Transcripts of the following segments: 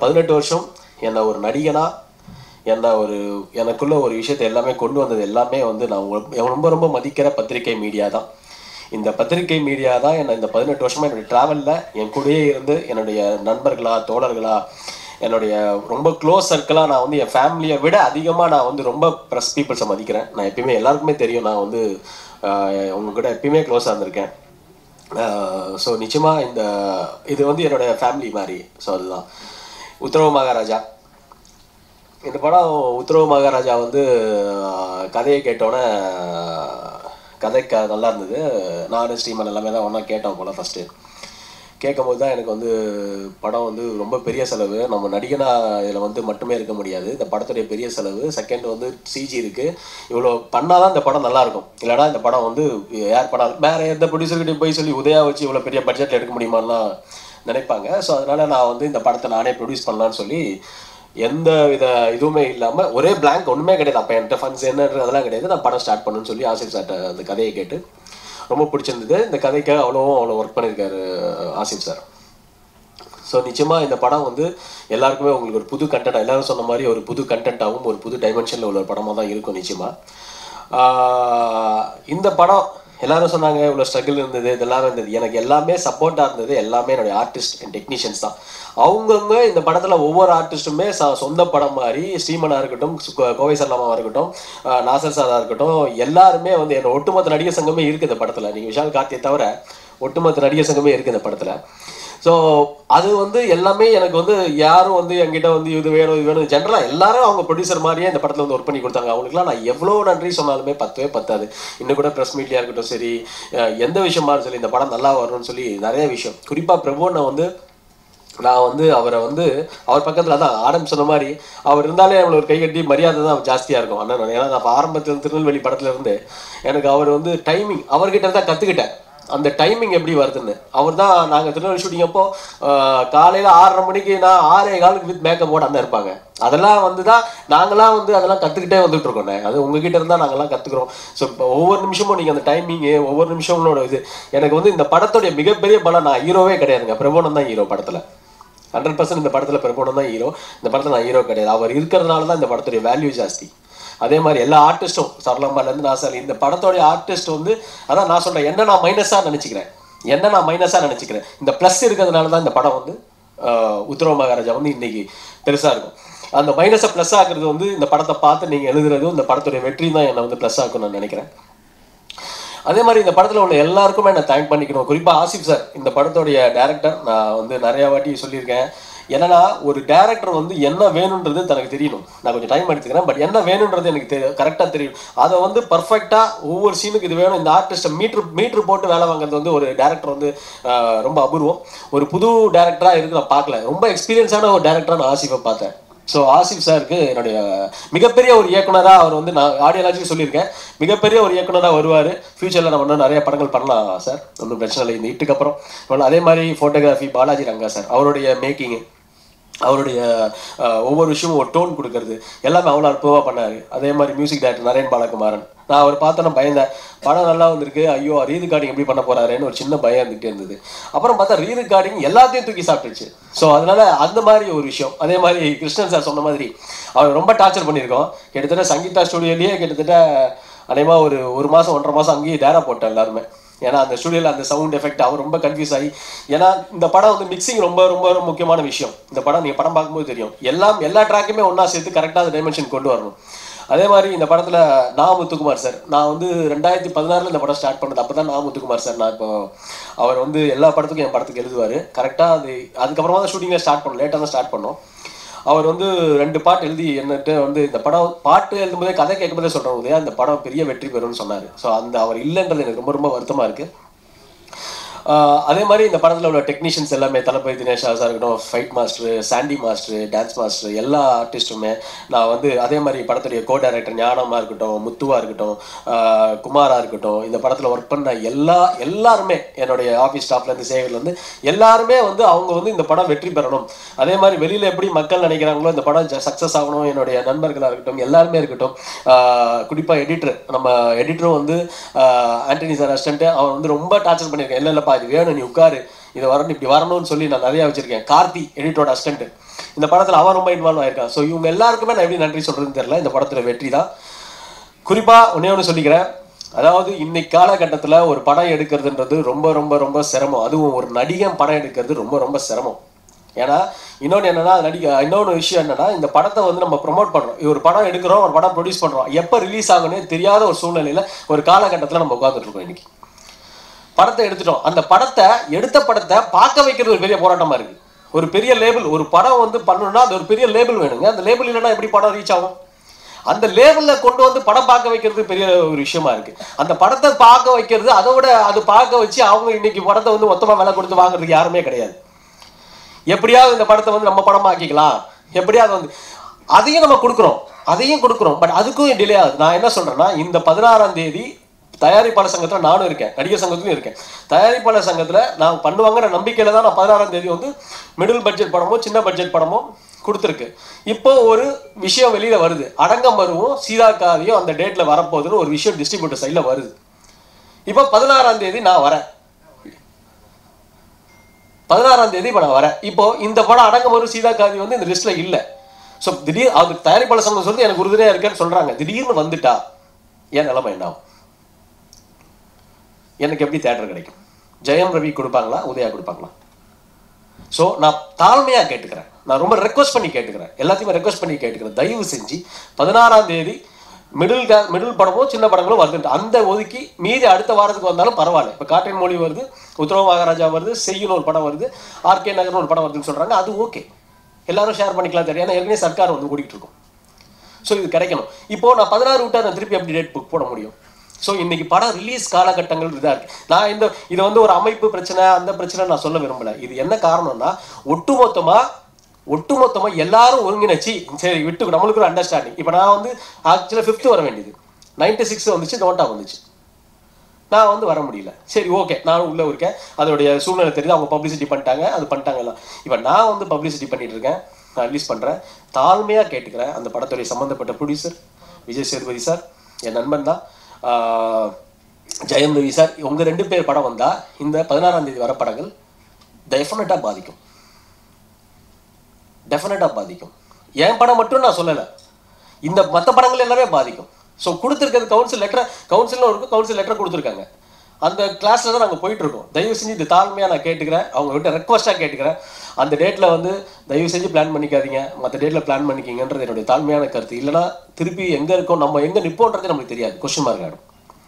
18 வருஷம் என்னை ஒரு நடிகனா என்ன ஒரு எனக்குள்ள ஒரு விஷயத்தை எல்லாமே கொண்டு வந்தது எல்லாமே வந்து நான் ரொம்ப ரொம்ப மதிக்கிற பத்திரிகை மீடியா தான். இந்த பத்திரிகை மீடியா தான் என்னை இந்த 18 வருஷமாக என்னுடைய ட்ராவலில் என் கூடயே இருந்து என்னுடைய நண்பர்களா தோழர்களா என்னுடைய ரொம்ப க்ளோஸ் சர்க்கிளாக நான் வந்து என் ஃபேமிலியை விட அதிகமாக நான் வந்து ரொம்ப ப்ரெஸ் பீப்புள்ஸை மதிக்கிறேன். நான் எப்பயுமே எல்லாருக்குமே தெரியும் நான் வந்து உங்ககிட்ட எப்பயுமே க்ளோஸாக இருந்திருக்கேன். ஸோ நிச்சயமாக இது வந்து என்னோடய ஃபேமிலி மாதிரி. ஸோ அதுதான் உத்தரவு மகாராஜா. இந்த படம் உத்தரவு மகாராஜா வந்து கதையை கேட்டோன்னே கதை நல்லா இருந்தது. நானும் ஸ்ரீமன் எல்லாமே தான் ஒன்றா கேட்டோம் போல். ஃபஸ்ட்டு கேட்கும்போது தான் எனக்கு வந்து படம் வந்து ரொம்ப பெரிய செலவு, நம்ம நடிகனா இதில் வந்து மட்டுமே இருக்க முடியாது, இந்த படத்துடைய பெரிய செலவு. செகண்ட் வந்து சிஜி இருக்குது, இவ்வளோ பண்ணால் தான் இந்த படம் நல்லாயிருக்கும், இல்லைனா இந்த படம் வந்து யார் படம் வேறு எந்த ப்ரொடியூசர்கிட்ட போய் சொல்லி உதயா வச்சு இவ்வளோ பெரிய பட்ஜெட்டில் எடுக்க முடியுமான்லாம் நினைப்பாங்க. ஸோ அதனால் நான் வந்து இந்த படத்தை நானே ப்ரொடியூஸ் பண்ணலான்னு சொல்லி எந்த வித இதுவுமே இல்லாமல் ஒரே பிளாங்க் ஒன்றுமே கிடையாது. அப்போ என்கிட்ட ஃபண்ட்ஸ் என்னன்றது அதெல்லாம் கிடையாது. நான் படம் ஸ்டார்ட் பண்ணுன்னு சொல்லி ஆசிஃப் சார்ட்ட அந்த கதையை கேட்டு ரொம்ப பிடிச்சிருந்தது. இந்த கதைக்காக அவ்வளோ ஒர்க் பண்ணியிருக்காரு ஆசிஃப் சார். ஸோ நிச்சயமாக இந்த படம் வந்து எல்லாருக்குமே உங்களுக்கு ஒரு புது கண்டென்ட், எல்லோரும் சொன்ன மாதிரி ஒரு புது கண்டென்ட்டாகவும் ஒரு புது டைமென்ஷனில் உள்ள ஒரு படமாக தான் இருக்கும். நிச்சயமாக இந்த படம் எல்லாரும் சொன்னாங்க இவ்வளோ ஸ்ட்ரகிள் இருந்தது, இதெல்லாம் இருந்தது. எனக்கு எல்லாமே சப்போர்ட்டாக இருந்தது எல்லாமே என்னுடைய ஆர்டிஸ்ட் அண்ட் டெக்னீஷியன்ஸ் தான். அவங்கவுங்க இந்த படத்தில் ஒவ்வொரு ஆர்டிஸ்ட்டுமே சொந்த படம் மாதிரி, ஸ்ரீமனாக இருக்கட்டும், கோவை சல்லாமாவாக இருக்கட்டும், நாசர் சாராக இருக்கட்டும், எல்லாருமே வந்து என்னோட ஒட்டுமொத்த நடிகர் சங்கமே இருக்குது இந்த படத்தில். நீங்கள் விஷால் கார்த்தியை தவிர ஒட்டுமொத்த நடிகர் சங்கமே இருக்குது இந்த படத்தில். ஸோ அது வந்து எல்லாமே எனக்கு வந்து யாரும் வந்து என்கிட்ட வந்து இது வேணும் இது வேணும், ஜென்ரலாக எல்லாரும் அவங்க ப்ரொடியூசர் மாதிரியே இந்த படத்தில் வந்து ஒர்க் பண்ணி கொடுத்தாங்க. அவங்களுக்குலாம் நான் எவ்வளோ நன்றி சொன்னாலுமே பத்தவே பத்தாது. இன்னும் கூட ப்ரெஸ் மீட்லையாக இருக்கட்டும் சரி, எந்த விஷயமா சரி, இந்த படம் நல்லா வரணும்னு சொல்லி நிறைய விஷயம். குறிப்பாக பிரபுனை வந்து நான் வந்து அவரை வந்து அவர் பக்கத்தில் தான் ஆடம் சொன்ன மாதிரி அவர் இருந்தாலே அவளை ஒரு கைகட்டி மரியாதை தான் ஜாஸ்தியாக இருக்கும் அண்ணன். ஏன்னா நான் ஆரம்பத்தில் திருநெல்வேலி படத்தில் இருந்து எனக்கு அவர் வந்து டைமிங் அவர்கிட்ட தான் கற்றுக்கிட்டேன். அந்த டைமிங் எப்படி வருதுன்னு அவர் தான். நாங்கள் திருநெல்வேலி ஷூட்டிங் அப்போ காலையில் 6:30 மணிக்கு நான் 6:15 வித் மேக்கப் போட அண்ணன் இருப்பாங்க. அதெல்லாம் வந்து தான் நாங்களாம் வந்து அதெல்லாம் கற்றுக்கிட்டே வந்துட்டு இருக்கோம். அது உங்ககிட்ட இருந்தால் நாங்கள்லாம் கற்றுக்குறோம். ஸோ இப்போ ஒவ்வொரு நிமிஷமும் நீங்கள் அந்த டைமிங்கு ஒவ்வொரு நிமிஷங்களோட இது எனக்கு வந்து இந்த படத்துடைய மிகப்பெரிய பலம். நான் ஹீரோவே கிடையாதுங்க, பிரபோனன் தான் ஹீரோ படத்தில். 100% இந்த படத்தில் பிரபோனன் தான் ஹீரோ. இந்த படத்தில் நான் ஹீரோ கிடையாது. அவர் இருக்கிறதுனால தான் இந்த படத்துடைய வேல்யூ ஜாஸ்தி. அதே மாதிரி எல்லா ஆர்டிஸ்ட்டும் சரளம்பாலேருந்து நாசாலி இந்த படத்தோடைய ஆர்டிஸ்ட் வந்து அதான் நான் சொல்கிறேன், என்ன நான் மைனஸாக நினச்சிக்கிறேன், இந்த ப்ளஸ் இருக்கிறதுனால தான் இந்த படம் வந்து உத்தரவு மகாராஜா வந்து இன்னைக்கு பெருசாக இருக்கும். அந்த மைனஸை ப்ளஸ் ஆக்குறது வந்து இந்த படத்தை பார்த்து நீங்கள் எழுதுறதும் இந்த படத்துடைய வெற்றி தான் என்னை வந்து ப்ளஸ் ஆக்கும்னு நான் நினைக்கிறேன். அதே மாதிரி இந்த படத்தில் உள்ள எல்லாருக்குமே நான் தேங்க் பண்ணிக்கணும். குறிப்பாக ஆசிஃப் சார், இந்த படத்தோடைய டேரக்டர். நான் வந்து நிறையா வாட்டி சொல்லியிருக்கேன், என்னன்னா ஒரு டேரக்டர் வந்து என்ன வேணுன்றது தனக்கு தெரியணும். நான் கொஞ்சம் டைம் எடுத்துக்கிறேன், பட் என்ன வேணுன்றது எனக்கு கரெக்டாக தெரியும். அதை வந்து பர்ஃபெக்டாக ஒவ்வொரு சீனுக்கு இது வேணும், இந்த ஆர்டிஸ்ட்டை மீட்ரு போட்டு வேலை வாங்குறது வந்து ஒரு டேரக்டர் வந்து ரொம்ப அபூர்வம். ஒரு புது டேரக்டராக இருக்கு நான் பார்க்கல, ரொம்ப எக்ஸ்பீரியன்ஸான ஒரு டேரக்டராக நான் ஆசிஃபை பார்த்தேன். ஸோ ஆசிஃப் சாருக்கு என்னுடைய மிகப்பெரிய ஒரு இயக்குனராக அவர் வந்து நான் ஆடியோலாஜிக்கு சொல்லியிருக்கேன், மிகப்பெரிய ஒரு இயக்குனராக வருவார். ஃபியூச்சரில் நம்ம இன்னும் நிறைய படங்கள் பண்ணலாம் சார், ஒன்றும் பிரச்சனை இல்லை இந்த ஹிட்டுக்கு அப்புறம். அதே மாதிரி ஃபோட்டோகிராஃபி பாலாஜி ரங்கா சார், அவருடைய மேக்கிங்கு, அவருடைய ஒவ்வொரு விஷயமும் ஒரு டோன் கொடுக்கறது எல்லாமே அவ்வளோ அற்புதமாக பண்ணார். அதே மாதிரி மியூசிக் டைரக்டர் நரேன் பாலகுமாரன். நான் அவர் பார்த்தோன்னா பயந்தேன், படம் நல்லா வந்திருக்கு, ஐயோ ரீரெக்கார்டிங் எப்படி பண்ண போகிறாருன்னு ஒரு சின்ன பயம் இருந்துகிட்டே இருந்தது. அப்புறம் பார்த்தா ரீரெக்கார்டிங் எல்லாத்தையும் தூக்கி சாப்பிட்டுச்சு. ஸோ அதனால் அந்த மாதிரி ஒரு விஷயம். அதே மாதிரி கிருஷ்ணன் சார் சொன்ன மாதிரி அவர் ரொம்ப டார்ச்சர் பண்ணியிருக்கோம். கிட்டத்தட்ட சங்கீதா ஸ்டுடியோலேயே கிட்டத்தட்ட அநேகமாக ஒரு மாதம் 1.5 மாதம் அங்கேயே டேரா போட்டேன் எல்லாருமே. ஏன்னா அந்த ஸ்டுடியோவில் அந்த சவுண்ட் எஃபெக்ட் அவர் ரொம்ப கன்ஃபியூஸ் ஆகி, ஏன்னா இந்த படம் வந்து மிக்சிங் ரொம்ப ரொம்ப ரொம்ப முக்கியமான விஷயம். இந்த படம் நீங்கள் படம் பார்க்கும்போது தெரியும், எல்லா ட்ராக்குமே ஒன்றா சேர்த்து கரெக்டாக அந்த டைமென்ஷன் கொண்டு வரணும். அதே மாதிரி இந்த படத்தில் நான் முத்துக்குமார் சார், நான் வந்து 2016 இந்த படம் ஸ்டார்ட் பண்ணது. அப்போ தான் நான் முத்துக்குமார் சார், நான் இப்போ அவர் வந்து எல்லா படத்துக்கும் என் படத்துக்கு எழுதுவார் கரெக்டாக. அதுக்கப்புறமா தான் ஷூட்டிங்கில் ஸ்டார்ட் பண்ணோம், லேட்டாக தான் ஸ்டார்ட் பண்ணோம். அவர் வந்து 2 பாட்டு எழுதி என்னட்டு வந்து இந்த படம் பாட்டு எழுதும்போதே கதை கேட்கும்போதே சொல்கிறோம் உதயா இந்த படம் பெரிய வெற்றி பெறும்னு சொன்னார். ஸோ அந்த அவர் இல்லைன்றது எனக்கு ரொம்ப ரொம்ப வருத்தமாக இருக்குது. அதே மாதிரி இந்த படத்தில் உள்ள டெக்னீஷியன்ஸ் எல்லாமே தளபதி தினேஷ் சார் இருக்கட்டும், fight master, Sandy master, dance master, எல்லா ஆர்டிஸ்ட்டுமே நான் வந்து அதே மாதிரி படத்துடைய கோ டைரக்டர் ஞானமாக இருக்கட்டும், முத்துவாக இருக்கட்டும், குமாராக இருக்கட்டும், இந்த படத்தில் ஒர்க் பண்ண எல்லாருமே என்னுடைய ஆஃபீஸ் ஸ்டாஃப்லேருந்து சேவையிலேருந்து எல்லாருமே வந்து அவங்க வந்து இந்த படம் வெற்றி பெறணும். அதே மாதிரி வெளியில் எப்படி மக்கள் நினைக்கிறாங்களோ இந்த படம் சக்ஸஸ் ஆகணும். என்னுடைய நண்பர்களாக இருக்கட்டும், எல்லாருமே இருக்கட்டும். குறிப்பாக எடிட்டர், நம்ம எடிட்டரும் வந்து ஆண்டனி சார் அசிஸ்டன்ட்டு, அவர் வந்து ரொம்ப டார்ச்சர் பண்ணியிருக்கேன். இல்லைப்பா இது வேணும், நீ உட்காரு, இது வரணும், இப்படி வரணும்னு சொல்லி நான் நிறையா வச்சுருக்கேன். கார்த்தி எடிட்டரோட அசிஸ்டன்ட்டு, இந்த படத்தில் அவன் ரொம்ப இன்வால்வ் ஆயிருக்கான். ஸோ இவங்க எல்லாருக்குமே நான் எப்படி நன்றி சொல்கிறதுன்னு தெரியல. இந்த படத்தில் வெற்றி தான். குறிப்பாக ஒன்று சொல்லிக்கிறேன், அதாவது இன்னைக்கு காலகட்டத்தில் ஒரு படம் எடுக்கிறதுன்றது ரொம்ப ரொம்ப ரொம்ப சிரமம். அதுவும் ஒரு நடிகன் படம் எடுக்கிறது ரொம்ப ரொம்ப சிரமம். ஏன்னா இன்னொன்று என்னன்னா, இன்னொன்று விஷயம் என்னன்னா, இந்த படத்தை வந்து நம்ம ப்ரொமோட் பண்ணுறோம். ஒரு படம் எடுக்கிறோம், ஒரு படம் ப்ரொடியூஸ் பண்ணுறோம், எப்போ ரிலீஸ் ஆகும்னே தெரியாத ஒரு சூழ்நிலையில் ஒரு காலகட்டத்தில் நம்ம உட்காந்துட்டு இருக்கோம். இன்னைக்கு படத்தை எடுத்துட்டோம், அந்த படத்தை எடுத்த படத்தை பார்க்க வைக்கிறது ஒரு பெரிய போராட்டமாக இருக்குது. ஒரு பெரிய லேபிள், ஒரு படம் வந்து பண்ணணும்னா அது ஒரு பெரிய லேபிள் வேணுங்க. அந்த லேபிள் இல்லைன்னா எப்படி படம் ரீச் ஆகும்? அந்த லேபிளில் கொண்டு வந்து படம் பார்க்க வைக்கிறது பெரிய ஒரு விஷயமா இருக்கு. அந்த படத்தை பார்க்க வைக்கிறது, அதை விட அது பார்க்க வச்சு அவங்க இன்னைக்கு படத்தை வந்து மொத்தமாக விலை கொடுத்து வாங்குறதுக்கு யாருமே கிடையாது. எப்படியாவது இந்த படத்தை வந்து நம்ம படமாக்கிக்கலாம், எப்படியாவது வந்து அதையும் நம்ம கொடுக்குறோம். பட் அதுக்கும் டிலே ஆகுது. நான் என்ன சொல்றேன்னா, இந்த 16ஆம் தேதி தயாரிப்பாளர் சங்கத்தில் நானும் இருக்கேன், நடிகர் சங்கத்திலும் இருக்கேன். தயாரிப்பாளர் சங்கத்தில் நான் பண்ணுவாங்கிற நம்பிக்கையில் தான் நான் 16ஆம் தேதி வந்து மிடில் பட்ஜெட் படமோ சின்ன பட்ஜெட் படமோ கொடுத்துருக்கு. இப்போ ஒரு விஷயம் வெளியில வருது, அடங்கம் வருவோம் சீதாக்காரியும் அந்த டேட்ல வரப்போகுதுன்னு ஒரு விஷயம் டிஸ்ட்ரிபியூட்டர் சைடில் வருது. இப்போ 16ஆம் தேதி நான் வரேன், 16ஆம் தேதி இப்போ நான் வரேன். இப்போ இந்த படம் அடங்கம் வரும் சீதாக்காரி வந்து இந்த லிஸ்ட்ல இல்லை. ஸோ திடீர் அது தயாரிப்பாளர் சங்கம் சொல்லி எனக்கு உறுதுணையாக இருக்கேன்னு சொல்றாங்க. திடீர்னு வந்துட்டா என் நிலைமை என்ன ஆகும்? எனக்கு எப்படி தேட்டர் கிடைக்கும்? ஜெயம் ரவி கொடுப்பாங்களா, உதயா கொடுப்பாங்களா? ஸோ நான் தாழ்மையாக கேட்டுக்கிறேன், நான் ரொம்ப ரெக்வஸ்ட் பண்ணி கேட்டுக்கிறேன், எல்லாத்தையுமே ரெக்வஸ்ட் பண்ணி கேட்டுக்கிறேன். தயவு செஞ்சு 16ஆம் தேதி மிடில் படமோ சின்ன படங்களும் வருது, அந்த ஒதுக்கி மீதி அடுத்த வாரத்துக்கு வந்தாலும் பரவாயில்ல. இப்போ காற்றின் மொழி வருது, உத்தரவு மகாராஜா வருது, செய்யுன்னு ஒரு படம் வருது, ஆர்கே நகர்னு ஒரு படம் வருதுன்னு சொல்கிறாங்க. அது ஓகே, எல்லாரும் ஷேர் பண்ணிக்கலாம் தெரியும். ஏன்னா ஏற்கனவே சர்க்கார் வந்து கூட்டிகிட்டு இருக்கும். ஸோ இது கிடைக்கணும். இப்போது நான் 16 விட்டால் நான் திருப்பி எப்படி டேட் புக் போட முடியும்? ஸோ இன்னைக்கு படம் ரிலீஸ் காலகட்டங்கள் இதாக இருக்குது. நான் இதை வந்து ஒரு அமைப்பு பிரச்சனை அந்த பிரச்சனை நான் சொல்ல விரும்பலை. இது என்ன காரணம்னா, ஒட்டுமொத்தமாக எல்லாரும் ஒருங்கிணைச்சி சரி விட்டு நம்மளுக்கு ஒரு அண்டர்ஸ்டாண்டிங். இப்போ நான் வந்து ஆக்சுவலாக 5th வர வேண்டியது, 96 வந்துச்சு, நோட்டா வந்துச்சு, நான் வந்து வர முடியல. சரி ஓகே, நான் உள்ளே இருக்கேன், அதோடைய சூழ்நிலை தெரியுது, அவங்க பப்ளிசிட்டி பண்ணிட்டாங்க, அது பண்ணிட்டாங்கலாம். இப்போ நான் வந்து பப்ளிசிட்டி பண்ணிட்டு இருக்கேன், நான் ரிலீஸ் பண்ணுறேன். தாழ்மையாக கேட்டுக்கிறேன், அந்த படத்துடைய சம்மந்தப்பட்ட ப்ரொடியூசர் விஜய் சேதுபதி சார், என் நண்பன் தான், ஜெயம் ரவி சார், உங்கள் 2 பேர் படம் வந்தால் இந்த 16ஆம் தேதி வர படங்கள் டெஃபினட்டாக பாதிக்கும். என் படம் மட்டும் நான் சொல்லலை, இந்த மற்ற படங்கள் எல்லாமே பாதிக்கும். ஸோ கொடுத்துருக்கிறது கவுன்சில் லெட்டர் கொடுத்துருக்காங்க. அந்த கிளாஸில் தான் நாங்கள் போயிட்டுருக்கோம். தயவு செஞ்சு இது தாழ்மையாக நான் கேட்டுக்கிறேன், அவங்ககிட்ட ரெக்வஸ்ட்டாக கேட்டுக்கிறேன். அந்த டேட்டில் வந்து தயவு செஞ்சு பிளான் பண்ணிக்காதீங்க, மற்ற டேட்டில் பிளான் பண்ணிக்கிங்கன்றது என்னுடைய தாழ்மையான கருத்து. இல்லைனா திருப்பி எங்கே இருக்கோம், நம்ம எங்கே நிற்போன்றதே நம்மளுக்கு தெரியாது, கொஸ்டின் மார்க் ஆகிடும்.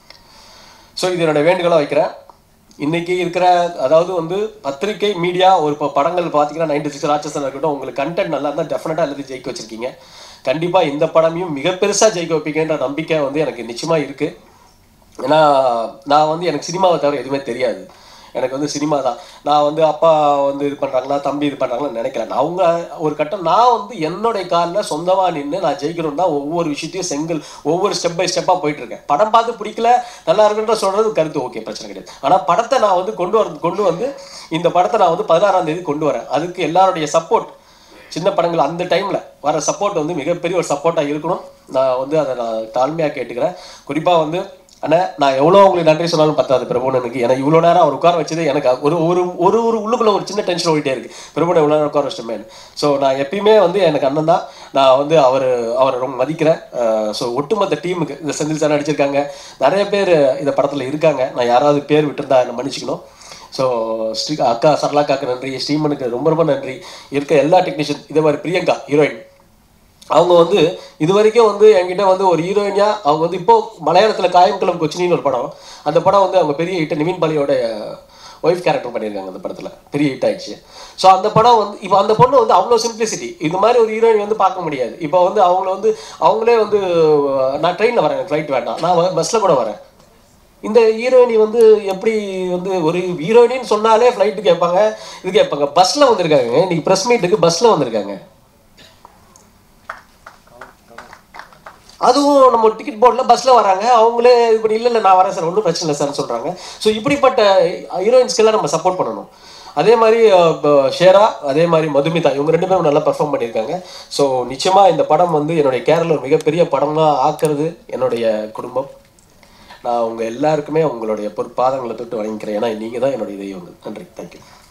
ஸோ இது என்னுடைய வேண்டுகோளாக வைக்கிறேன். இன்றைக்கி இருக்கிற அதாவது வந்து பத்திரிகை மீடியா ஒரு இப்போ படங்கள் பார்த்தீங்கன்னா 96 ராட்சசன் இருக்கட்டும், உங்களுக்கு கண்டென்ட் நல்லா இருந்தால் டெஃபினட்டாக எல்லாத்தையும் ஜெயிக்க வச்சுருக்கீங்க. கண்டிப்பாக இந்த படமையும் மிக பெருசாக ஜெயிக்க வைப்பீங்கன்ற நம்பிக்கை வந்து எனக்கு நிச்சயமாக இருக்குது. ஏன்னா நான் வந்து எனக்கு சினிமாவை தவிர எதுவுமே தெரியாது. எனக்கு வந்து சினிமா தான். நான் வந்து அப்பா வந்து இது பண்ணுறாங்களா, தம்பி இது பண்ணுறாங்களான்னு நினைக்கிறேன். அவங்க ஒரு கட்டம் நான் வந்து என்னுடைய காலில் சொந்தமாக நின்று நான் ஜெயிக்கணும் தான் ஒவ்வொரு விஷயத்தையும் ஒவ்வொரு ஸ்டெப் பை ஸ்டெப்பாக போயிட்டுருக்கேன். படம் பார்த்து பிடிக்கல, நல்லா இருக்குன்ற சொல்கிறது கருத்து, ஓகே, பிரச்சனை கிடையாது. ஆனால் படத்தை நான் வந்து கொண்டு வந்து இந்த படத்தை நான் வந்து 16ஆம் தேதி கொண்டு வரேன். அதுக்கு எல்லாருடைய சப்போர்ட், சின்ன படங்கள் அந்த டைமில் வர சப்போர்ட் வந்து மிகப்பெரிய ஒரு சப்போர்ட்டாக இருக்கணும். நான் வந்து அதை நான் தாழ்மையாக கேட்டுக்கிறேன். குறிப்பாக வந்து அண்ணா, நான் எவ்வளோ உங்களுக்கு நன்றி சொன்னாலும் பத்தாது பிரபுணனுக்கு. ஏன்னா இவ்வளோ நேரம் அவர் உட்கார வச்சது எனக்கு ஒரு ஒரு ஒரு ஒரு உள்ளுக்குள்ள ஒரு சின்ன டென்ஷன் ஓடிட்டே இருக்குது, பிரபுணை எவ்வளோ நேரம் உட்கார வச்சிட்டோமே. ஸோ நான் எப்பயுமே வந்து எனக்கு அண்ணன் தான், நான் வந்து அவரை ரொம்ப மதிக்கிறேன். ஸோ ஒட்டுமொத்த டீமுக்கு, இந்த செந்தில் சார் நடிச்சிருக்காங்க, நிறைய பேர் இந்த படத்தில் இருக்காங்க, நான் யாராவது பேர் விட்டுருந்தா என்னை மன்னிச்சிக்கணும். ஸோ அக்கா சரளாக்காக்கு நன்றி, ஸ்ரீமனுக்கு ரொம்ப ரொம்ப நன்றி, இருக்க எல்லா டெக்னீஷியன். இதே மாதிரி பிரியங்கா ஹீரோயின், அவங்க வந்து இது வரைக்கும் வந்து என்கிட்ட வந்து ஒரு ஹீரோயினியாக அவங்க வந்து இப்போது மலையாளத்தில் காயம்குளம் கொச்சினின்னு ஒரு படம், அந்த படம் வந்து அவங்க பெரிய ஹிட், நிவின் பாலியோட ஒய்ஃப் கேரக்டர் பண்ணியிருக்காங்க, அந்த படத்தில் பெரிய ஹிட் ஆயிடுச்சு. ஸோ அந்த படம் வந்து இப்போ அந்த பொண்ணு வந்து அவ்வளோ சிம்பிளிசிட்டி, இது மாதிரி ஒரு ஹீரோயின் வந்து பார்க்க முடியாது. இப்போ வந்து அவங்களே வந்து நான் ட்ரெயினில் வரேன், ஃப்ளைட் வேண்டாம், நான் பஸ்ஸில் கூட வரேன். இந்த ஹீரோயினி வந்து எப்படி வந்து ஒரு ஹீரோயினின்னு சொன்னாலே ஃப்ளைட்டு கேட்பாங்க, இது கேட்பாங்க. பஸ்ஸில் வந்திருக்காங்க, இன்னைக்கு ப்ரெஸ் மீட்டுக்கு பஸ்ஸில் வந்திருக்காங்க. அதுவும் நம்ம டிக்கெட் போர்டில் பஸ்ஸில் வராங்க, அவங்களே இது பண்ணி இல்லை நான் வரேன் சார், ஒன்றும் பிரச்சனை இல்லை சார்னு சொல்கிறாங்க. ஸோ இப்படிப்பட்ட ஹீரோயின்ஸ்க்கெல்லாம் நம்ம சப்போர்ட் பண்ணணும். அதே மாதிரி ஷேரா, அதே மாதிரி மதுமிதா, இவங்க 2 பேரும் நல்லா பெர்ஃபார்ம் பண்ணியிருக்காங்க. ஸோ நிச்சயமாக இந்த படம் வந்து என்னுடைய கேரளா ஒரு மிகப்பெரிய படமாக ஆக்குறது என்னுடைய குடும்பம். நான் உங்கள் எல்லாருக்குமே உங்களுடைய பொற்பாதங்களை தொட்டு வணங்கிக்கிறேன். ஏன்னா நீங்கள் தான் என்னுடைய தெய்வங்கள். நன்றி, தேங்க்யூ.